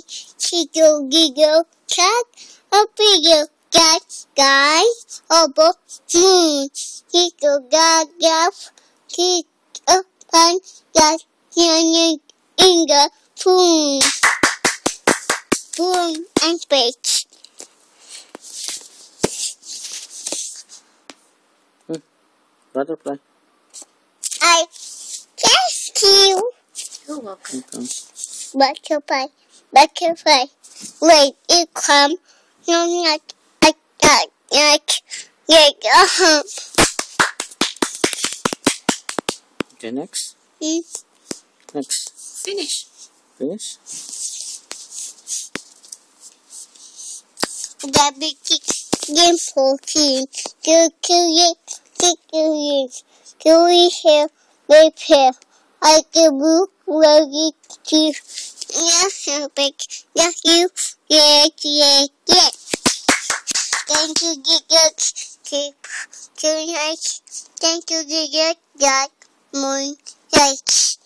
Chico, giggle, cat, a bigger cat, guys, over, Chico, gaga, kick a pan, got in the boom, and space. Butterfly. I thank you. You're welcome. Butterfly, butterfly, wait, it come, no, not, Okay, next. Next. Finish. Finish. The big game 14, Kiwi here, red hair, I can move, ready to, big, you, yeah. Thank you, good night. Thank you, good, moon, lights.